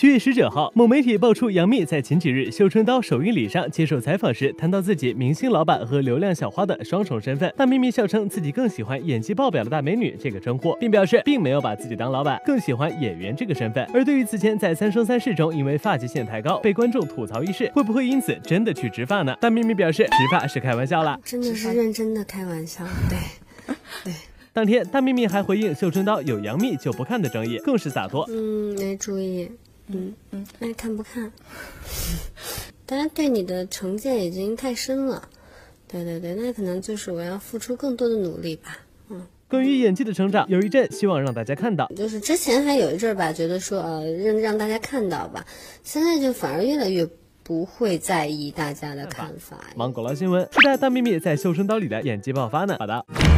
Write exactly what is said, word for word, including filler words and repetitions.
七月十九号，某媒体爆出杨幂在前几日绣春刀首映礼上接受采访时，谈到自己明星老板和流量小花的双重身份。大幂幂笑称自己更喜欢演技爆表的大美女这个称呼，并表示并没有把自己当老板，更喜欢演员这个身份。而对于此前在《三生三世》中因为发际线太高被观众吐槽一事，会不会因此真的去植发呢？大幂幂表示，植发是开玩笑啦， 真的是认真的开玩笑，对对。 当天，大幂幂还回应绣春刀有杨幂就不看的争议，更是洒脱。 嗯，没注意。嗯嗯，爱看不看？大家对你的成见已经太深了。对对对，那可能就是我要付出更多的努力吧。嗯。 关于演技的成长，有一阵希望让大家看到， 就是之前还有一阵吧，觉得说呃让让大家看到吧，现在就反而越来越不会在意大家的看法。 芒果捞新闻，期待大幂幂在绣春刀里的演技爆发呢。好的。